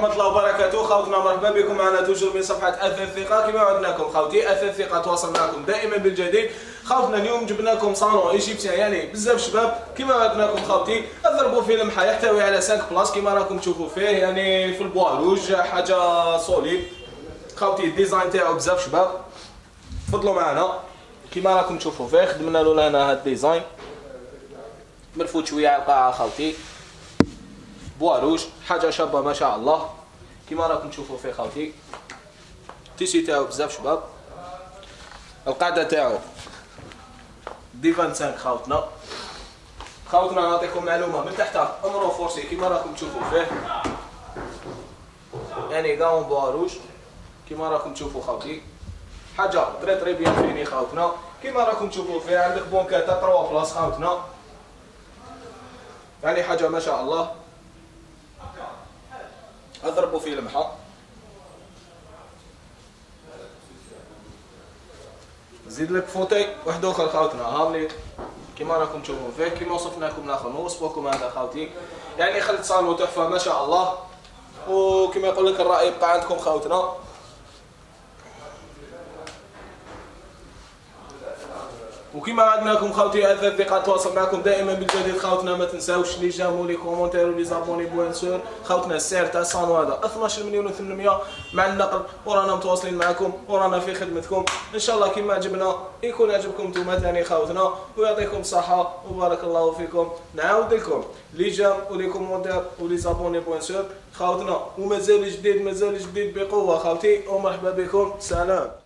ورحمة الله وبركاته. خوتنا مرحبا بكم معنا توجور من صفحة أثاث ثقة. كما وعدناكم خوتي أثاث ثقة تواصل معكم دائما بالجديد. خوتنا اليوم جبنا لكم صالون ايجيبسيان يعني بزاف شباب. كما وعدناكم خوتي اضربوا في لمحة، يحتوي على 5 بلاص كما راكم تشوفوا فيه، يعني في البوا روج حاجة صوليد خوتي. الديزاين تاعو بزاف شباب، تفضلوا معنا. كما راكم تشوفوا فيه خدمنا له هنا هاد الديزاين مرفوت شويه على القاعه خوتي، بوا روج حاجه شابه ما شاء الله. كما راكم تشوفوا فيه خوتي التيشي تاعو بزاف شباب. القاعده تاعو دي 25 خوتنا نعطيكم معلومه من تحت امرو فورسي كما راكم تشوفوا فيه، يعني كاون بوا روج كما راكم تشوفوا خوتي. حاجه طري بيان فيني خوتنا. كما راكم تشوفوا فيه عندك بونكاتا 3 بلاص خوتنا، يعني حاجه ما شاء الله. اضربوا فيه لمحه. نزيد لك فوتي واحد اخر خوتنا هاملي كما راكم تشوفوا فيه. كما وصفنا لكم الاخر نوصفوكم هذا خوتي، يعني خلت صالون تحفه ما شاء الله. وكما يقول لك الراي يبقى عندكم خوتنا. وكما وعدناكم خوتي اثاث ثقة تواصل معكم دائما بالجديد خوتنا. ما تنساوش لي جام ولي كومونتير ولي زابوني بوان سور خوتنا. السعر تاع الصالون هذا 12 مليون و800 مع النقل، ورانا متواصلين معكم ورانا في خدمتكم ان شاء الله. كما عجبنا يكون عجبكم نتوما ثاني خوتنا، ويعطيكم الصحه وبارك الله فيكم. نعاود لكم لي جام ولي كومونتير ولي زابوني بوان سور خوتنا، ومازال جديد بقوه خوتي. ومرحبا بكم، سلام.